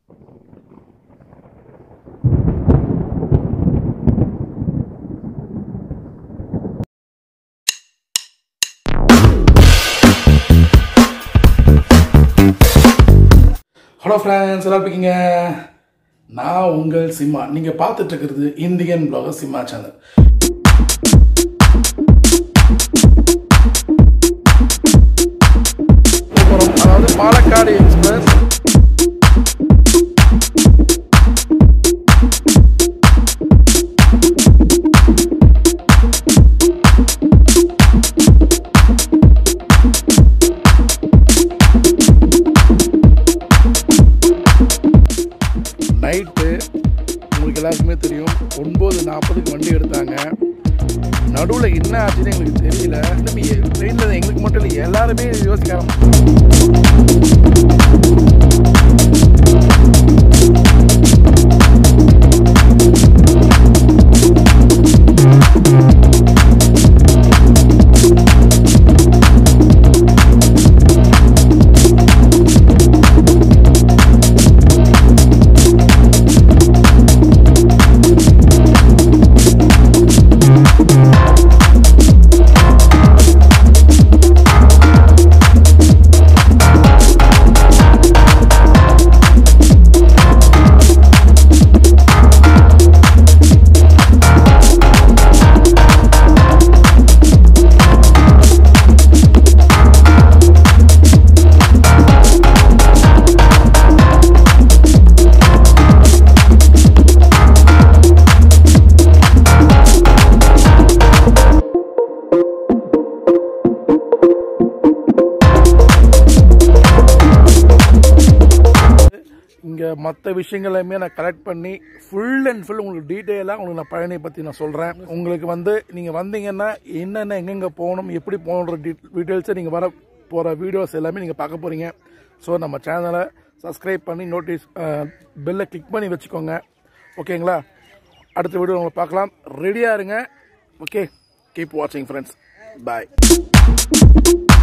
Hello friends, எல்லாம் இருக்கீங்க? நான் உங்கள் சிம்மா. நீங்கள் பார்த்துட்டு இருக்கிறது இந்தியன் பிளாகர் சிம்மா சேனல். அதாவது பாலக்காடு எக்ஸ்பிரஸ் நைட்டு உங்களுக்கு எல்லாருக்குமே தெரியும் 9:40க்கு வண்டி எடுத்தாங்க. நடுவில் என்ன ஆச்சுன்னு எங்களுக்கு தெரியல. ட்ரெயினில் எங்களுக்கு மட்டும் இல்லை, எல்லாருமே யோசிக்க இங்கே மற்ற விஷயங்களையுமே நான் கலெக்ட் பண்ணி ஃபுல் அண்ட் ஃபுல் உங்களுக்கு டீட்டெயிலாக உங்களுக்கு நான் பழனியை பற்றி நான் சொல்கிறேன். உங்களுக்கு நீங்கள் வந்தீங்கன்னா என்னென்ன எங்கெங்கே போகணும், எப்படி போகணுன்ற டீட்டெயில்ஸை நீங்கள் வர போகிற வீடியோஸ் எல்லாமே நீங்கள் பார்க்க போகிறீங்க. ஸோ நம்ம சேனலை சப்ஸ்கிரைப் பண்ணி பெல்லை கிளிக் பண்ணி வச்சுக்கோங்க. ஓகேங்களா? அடுத்த வீடியோ உங்களை பார்க்கலாம். ரெடியாக இருங்க. ஓகே, கீப் வாட்சிங் ஃப்ரெண்ட்ஸ். பாய்.